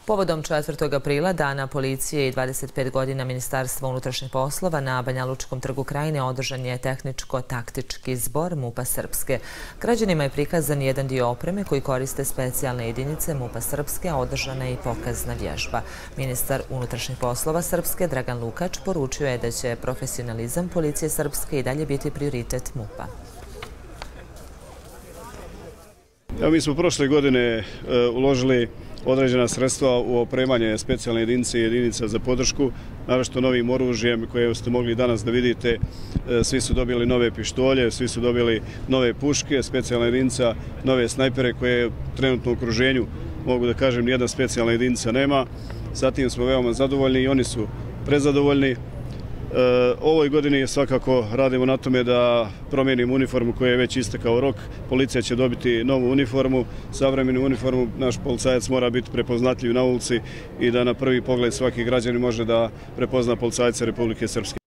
Povodom 4. aprila, Dana policije i 25 godina Ministarstva unutrašnjih poslova, na Banjalučkom trgu Krajine održan je tehničko-taktički zbor MUP-a Srpske. Građanima je prikazan jedan dio opreme koji koriste specijalne jedinice MUP-a Srpske, a održana je i pokazna vježba. Ministar unutrašnjih poslova Srpske, Dragan Lukač, poručio je da će profesionalizam policije Srpske i dalje biti prioritet MUP-a. Mi smo prošle godine uložili određena sredstva u opremanje specijalne jedinice i jedinica za podršku, naročito novim oružjem koje ste mogli danas da vidite. Svi su dobili nove pištolje, svi su dobili nove puške, specijalna jedinica, nove snajpere koje trenutno u okruženju, mogu da kažem, nijedna specijalna jedinica nema. Zatim smo veoma zadovoljni i oni su prezadovoljni. Ovoj godini svakako radimo na tome da promijenimo uniformu koja je već istekao rok. Policija će dobiti novu uniformu, savremenu uniformu. Naš policajac mora biti prepoznatljiv na ulici i da na prvi pogled svaki građanin može da prepozna policajca Republike Srpske.